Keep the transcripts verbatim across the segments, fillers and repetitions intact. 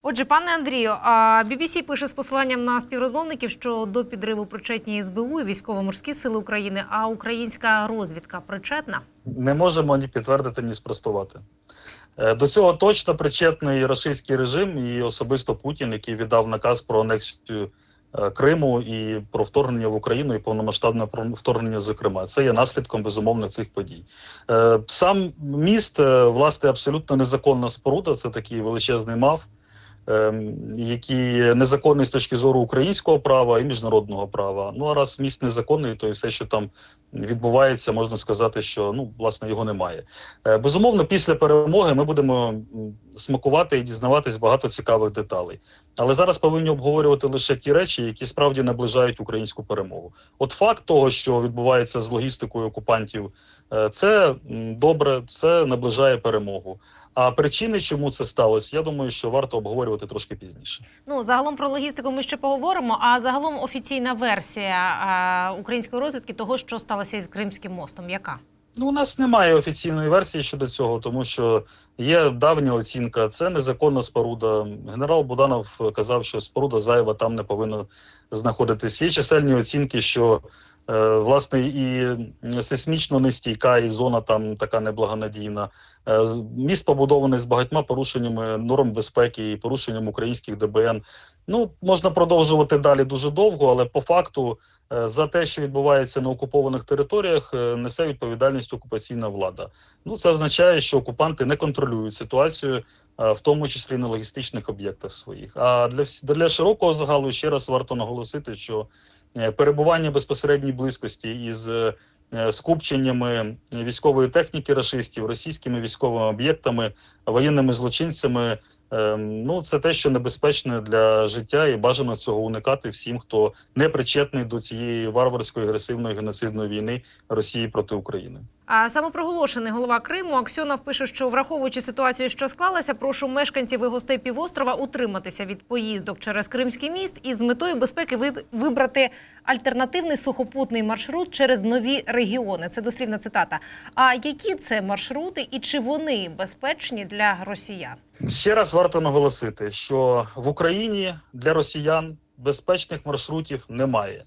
Отже, пане Андрію, а бі бі сі пише з посиланням на співрозмовників, що до підриву причетні ес бе у і Військово-морські сили України, а українська розвідка причетна? Не можемо ні підтвердити, ні спростувати. До цього точно причетний російський режим і особисто Путін, який віддав наказ про анексію Криму і про вторгнення в Україну, і повномасштабне вторгнення, зокрема. Це є наслідком, безумовно, цих подій. Сам міст, власне, абсолютно незаконна споруда, це такий величезний мав, який незаконний з точки зору українського права і міжнародного права. Ну, а раз міст незаконний, то і все, що там відбувається, можна сказати, що, ну, власне, його немає. Безумовно, після перемоги ми будемо смакувати і дізнаватись багато цікавих деталей. Але зараз повинні обговорювати лише ті речі, які справді наближають українську перемогу. От факт того, що відбувається з логістикою окупантів, це добре, це наближає перемогу. А причини, чому це сталося, я думаю, що варто обговорювати трошки пізніше. Ну, загалом про логістику ми ще поговоримо, а загалом офіційна версія а, української розвідки того, що сталося із Кримським мостом, яка? Ну, у нас немає офіційної версії щодо цього, тому що є давня оцінка, це незаконна споруда. Генерал Буданов казав, що споруда зайва там не повинна знаходитись. Є чисельні оцінки, що е, власне і сейсмічно нестійка, і зона там така неблагонадійна. Е, міст побудований з багатьма порушеннями норм безпеки і порушенням українських де бе ен. Ну, можна продовжувати далі дуже довго, але по факту за те, що відбувається на окупованих територіях, несе відповідальність окупаційна влада. Ну, це означає, що окупанти не контролюють ситуацію, в тому числі на логістичних об'єктах своїх. А для, для широкого загалу ще раз варто наголосити, що перебування безпосередній близькості із скупченнями військової техніки рашистів, російськими військовими об'єктами, воєнними злочинцями, ну, це те, що небезпечне для життя, і бажано цього уникати всім, хто не причетний до цієї варварської, агресивної, геноцидної війни Росії проти України. А самопроголошений голова Криму Аксьонов пише, що враховуючи ситуацію, що склалася, прошу мешканців і гостей півострова утриматися від поїздок через Кримський міст і з метою безпеки вибрати альтернативний сухопутний маршрут через нові регіони. Це дослівна цитата. А які це маршрути і чи вони безпечні для росіян? Ще раз варто наголосити, що в Україні для росіян безпечних маршрутів немає.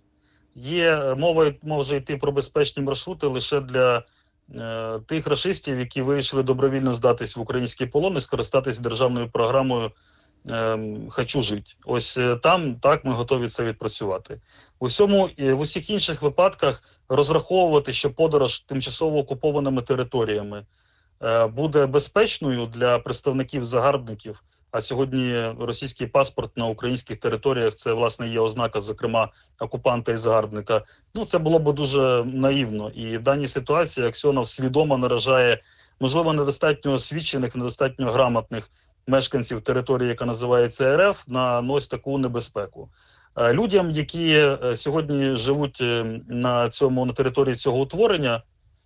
Є мова може йти про безпечні маршрути лише для е, тих рашистів, які вирішили добровільно здатись в український полон і скористатись державною програмою е, «Хочу жити». Ось е, там так ми готові це відпрацювати. У всьому, е, в усіх інших випадках розраховувати, що подорож тимчасово окупованими територіями е, буде безпечною для представників загарбників, а сьогодні російський паспорт на українських територіях – це, власне, є ознака, зокрема, окупанта і загарбника. Ну, це було б дуже наївно. І в даній ситуації Аксьонов свідомо наражає, можливо, недостатньо освічених, недостатньо грамотних мешканців території, яка називається ер еф, на ось таку небезпеку. Людям, які сьогодні живуть на, цьому, на території цього утворення,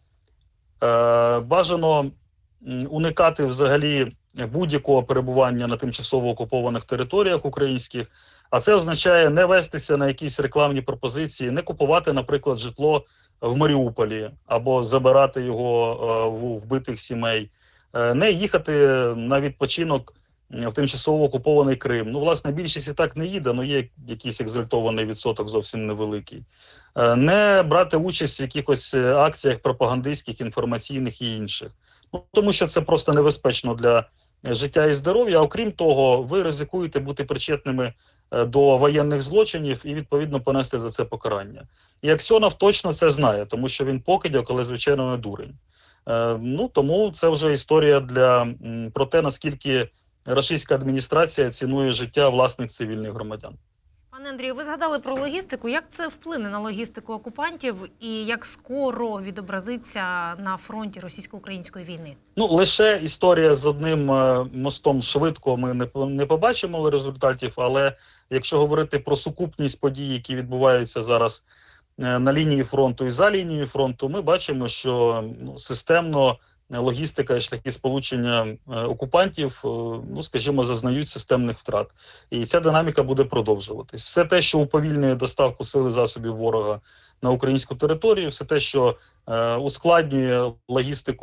бажано уникати взагалі будь-якого перебування на тимчасово окупованих територіях українських, а це означає не вестися на якісь рекламні пропозиції, не купувати, наприклад, житло в Маріуполі або забирати його в вбитих сімей, не їхати на відпочинок в тимчасово окупований Крим. Ну, власне, більшість і так не їде, але є якийсь екзальтований відсоток зовсім невеликий. Не брати участь в якихось акціях пропагандистських, інформаційних і інших. Ну, тому що це просто небезпечно для життя і здоров'я. Окрім того, ви ризикуєте бути причетними до воєнних злочинів і, відповідно, понести за це покарання. І Аксьонов точно це знає, тому що він покидьок, але, звичайно, не дурень. Ну, тому це вже історія для, про те, наскільки російська адміністрація цінує життя власних цивільних громадян. Пане Андрію, ви згадали про логістику. Як це вплине на логістику окупантів і як скоро відобразиться на фронті російсько-української війни? Ну, лише історія з одним мостом швидко ми не, не побачимо результатів, але якщо говорити про сукупність подій, які відбуваються зараз на лінії фронту і за лінією фронту, ми бачимо, що ну, системно логістика і шляхи сполучення окупантів, ну, скажімо, зазнають системних втрат. І ця динаміка буде продовжуватись. Все те, що уповільнює доставку сили засобів ворога на українську територію, все те, що е, ускладнює логістику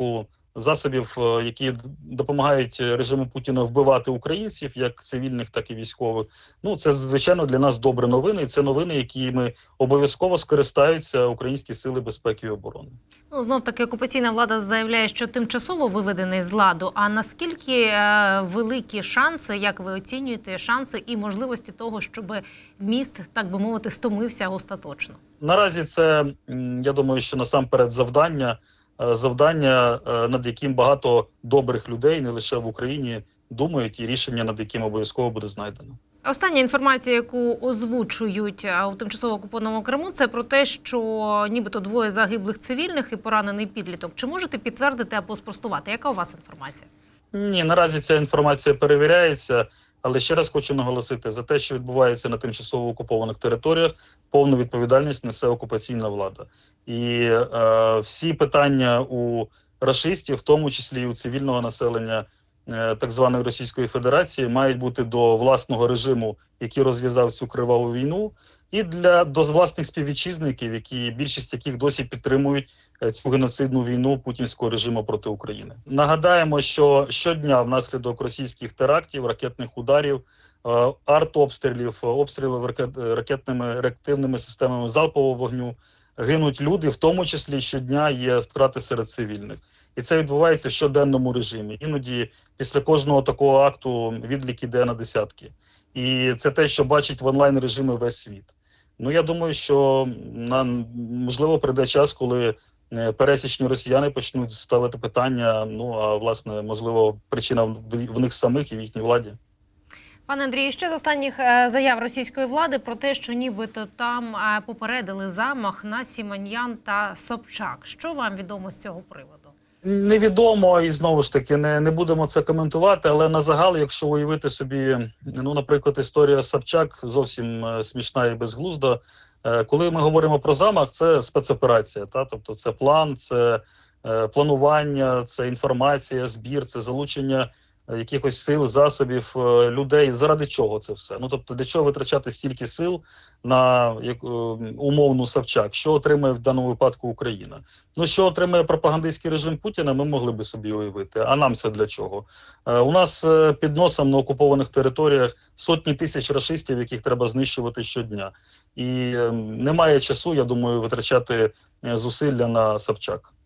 засобів, які допомагають режиму Путіна вбивати українців, як цивільних, так і військових. Ну, це, звичайно, для нас добрі новини, і це новини, якими обов'язково скористаються українські сили безпеки і оборони. Ну, знов-таки окупаційна влада заявляє, що тимчасово виведений з ладу. А наскільки е, великі шанси, як ви оцінюєте, шанси і можливості того, щоб міст, так би мовити, стомився остаточно? Наразі це, я думаю, що насамперед завдання, завдання, над яким багато добрих людей, не лише в Україні, думають, і рішення, над яким обов'язково буде знайдено. Остання інформація, яку озвучують у тимчасово окупованому Криму, це про те, що нібито двоє загиблих цивільних і поранений підліток. Чи можете підтвердити або спростувати? Яка у вас інформація? Ні, наразі ця інформація перевіряється, але ще раз хочу наголосити, за те, що відбувається на тимчасово окупованих територіях, повну відповідальність несе окупаційна влада. І е, всі питання у рашистів, в тому числі і у цивільного населення е, так званої Російської Федерації, мають бути до власного режиму, який розв'язав цю криваву війну, і для до власних співвітчизників, які більшість яких досі підтримують цю геноцидну війну путінського режиму проти України. Нагадаємо, що щодня внаслідок російських терактів, ракетних ударів, артобстрілів, обстрілів ракетними реактивними системами залпового вогню гинуть люди, в тому числі щодня є втрати серед цивільних. І це відбувається в щоденному режимі. Іноді після кожного такого акту відлік іде на десятки. І це те, що бачить в онлайн-режимі весь світ. Ну, я думаю, що нам, можливо, прийде час, коли пересічні росіяни почнуть ставити питання, ну, а, власне, можливо, причина в, в них самих і в їхній владі. Пане Андрію, ще з останніх заяв російської влади про те, що нібито там попередили замах на Сімоньян та Собчак. Що вам відомо з цього приводу? Невідомо, і знову ж таки, не, не будемо це коментувати, але на загал, якщо уявити собі, ну, наприклад, історія Собчак зовсім смішна і безглузда. Коли ми говоримо про замах, це спецоперація, та? Тобто це план, це е, планування, це інформація, збір, це залучення якихось сил, засобів, людей. Заради чого це все? Ну, тобто, для чого витрачати стільки сил на як, умовну Собчак? Що отримає в даному випадку Україна? Ну, що отримає пропагандистський режим Путіна, ми могли би собі уявити. А нам це для чого? Е, у нас під носом на окупованих територіях сотні тисяч рашистів, яких треба знищувати щодня. І е, немає часу, я думаю, витрачати зусилля на Собчак.